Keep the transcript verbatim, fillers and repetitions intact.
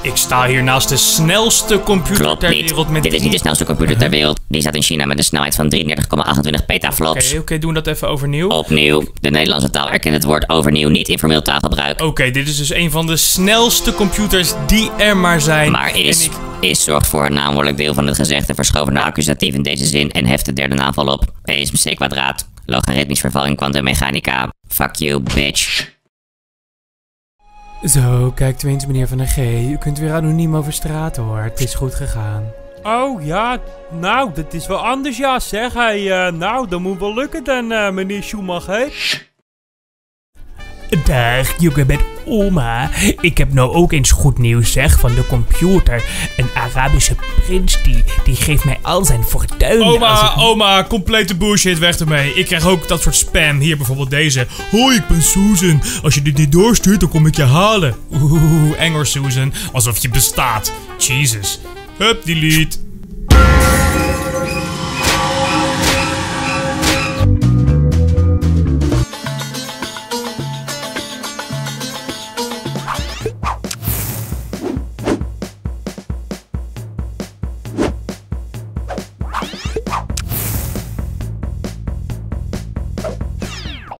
Ik sta hier naast de snelste computer Klopt ter niet. wereld met... Dit is niet de snelste computer ter wereld. Die staat in China met een snelheid van drieëndertig komma achtentwintig petaflops. Oké, oké, doen we dat even overnieuw. Opnieuw. De Nederlandse taal erkent het woord overnieuw niet in formeel taalgebruik. Oké, dit is dus een van de snelste computers die er maar zijn. Maar is, En ik... is zorgt voor een naamwoordelijk deel van het gezegde verschoven naar accusatief in deze zin en heft de derde naamval op. P is C kwadraat. Logaritmisch verval in kwantummechanica. Fuck you, bitch. Zo, kijkt u eens meneer Van der G. U kunt weer anoniem over straat hoor. Het is goed gegaan. Oh ja, nou, dat is wel anders ja zeg. Hey, uh, nou, dat moet wel lukken dan, uh, meneer Schumacher. Dag, jongen met oma. Ik heb nou ook eens goed nieuws zeg van de computer. Een Arabische prins die, die geeft mij al zijn fortuin. Oma, als ik... oma, complete bullshit, weg ermee. Ik krijg ook dat soort spam. Hier bijvoorbeeld deze. Hoi, ik ben Susan. Als je dit niet doorstuurt, dan kom ik je halen. Oeh, eng hoor, Susan. Alsof je bestaat. Jesus. Hup, delete.